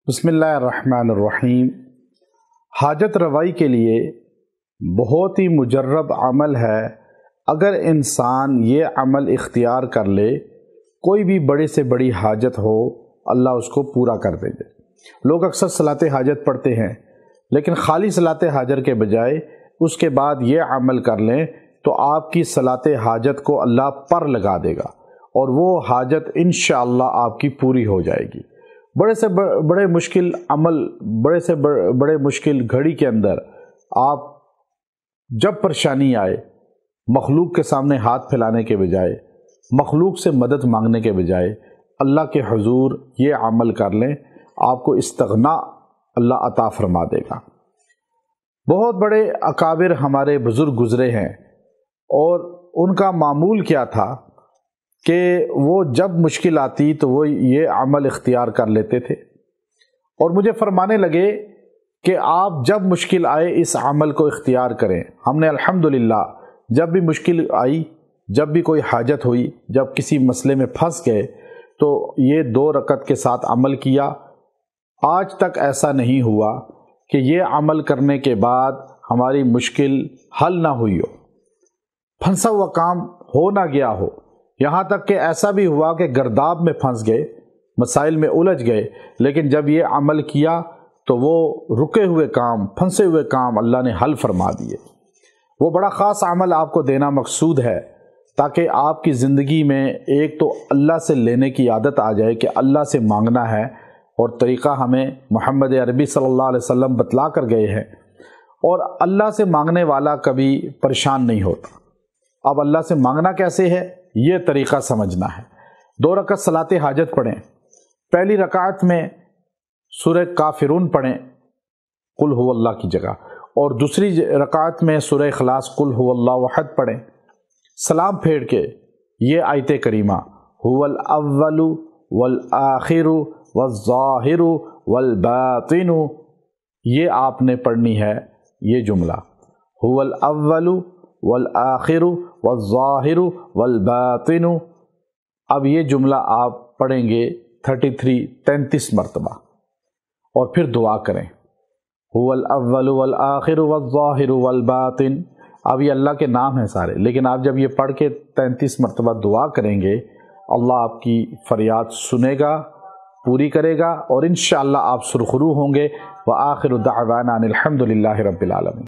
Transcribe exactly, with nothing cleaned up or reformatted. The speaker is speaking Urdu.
بسم اللہ الرحمن الرحیم۔ حاجت روائی کے لیے بہت ہی مجرب عمل ہے۔ اگر انسان یہ عمل اختیار کر لے، کوئی بھی بڑے سے بڑی حاجت ہو، اللہ اس کو پورا کر دے گا۔ لوگ اکثر صلاۃ حاجت پڑھتے ہیں، لیکن خالی صلاۃ حاجت کے بجائے اس کے بعد یہ عمل کر لیں تو آپ کی صلاۃ حاجت کو اللہ پر لگا دے گا اور وہ حاجت انشاءاللہ آپ کی پوری ہو جائے گی۔ بڑے سے بڑے مشکل عمل، بڑے سے بڑے مشکل گھڑی کے اندر آپ جب پریشانی آئے، مخلوق کے سامنے ہاتھ پھیلانے کے بجائے، مخلوق سے مدد مانگنے کے بجائے اللہ کے حضور یہ عمل کر لیں، آپ کو استغنا اللہ عطا فرما دے گا۔ بہت بڑے اکابر ہمارے بزرگ گزرے ہیں، اور ان کا معمول کیا تھا کہ وہ جب مشکل آتی تو وہ یہ عمل اختیار کر لیتے تھے، اور مجھے فرمانے لگے کہ آپ جب مشکل آئے اس عمل کو اختیار کریں۔ ہم نے الحمدللہ جب بھی مشکل آئی، جب بھی کوئی حاجت ہوئی، جب کسی مسئلے میں پھنس گئے تو یہ دو رکعت کے ساتھ عمل کیا۔ آج تک ایسا نہیں ہوا کہ یہ عمل کرنے کے بعد ہماری مشکل حل نہ ہوئی ہو، پھنسا ہوا کام ہو نہ گیا ہو۔ یہاں تک کہ ایسا بھی ہوا کہ گرداب میں پھنس گئے، مسائل میں الجھ گئے، لیکن جب یہ عمل کیا تو وہ رکے ہوئے کام، پھنسے ہوئے کام اللہ نے حل فرما دیے۔ وہ بڑا خاص عمل آپ کو دینا مقصود ہے تاکہ آپ کی زندگی میں ایک تو اللہ سے لینے کی عادت آ جائے کہ اللہ سے مانگنا ہے، اور طریقہ ہمیں محمد عربی صلی اللہ علیہ وسلم بتلا کر گئے ہیں، اور اللہ سے مانگنے والا کبھی پریشان نہیں ہوتا۔ اب اللہ سے مانگنا کیسے ہے، یہ طریقہ سمجھنا ہے۔ دو رکعت صلاۃ حاجت پڑھیں، پہلی رکعت میں سورہ کافرون پڑھیں قل هو اللہ کی جگہ، اور دوسری رکعت میں سورہ اخلاص قل هو اللہ احد پڑھیں۔ سلام پھیر کے یہ آیت کریمہ هو الاول والآخر والظاہر والباطن، یہ آپ نے پڑھنی ہے۔ یہ جملہ هو الاول والآخر والظاہر والباطن، اب یہ جملہ آپ پڑھیں گے تھرٹی تھری تینتیس مرتبہ، اور پھر دعا کریں هو الاول والآخر والظاہر والباطن۔ اب یہ اللہ کے نام ہیں سارے، لیکن آپ جب یہ پڑھ کے تینتیس مرتبہ دعا کریں گے، اللہ آپ کی فریاد سنے گا، پوری کرے گا، اور انشاءاللہ آپ سرخرو ہوں گے۔ وآخر دعوانا ان الحمد للہ رب العالمین۔